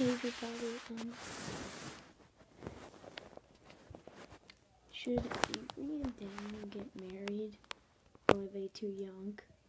everybody, should Avery and Daniel get married, or are they too young?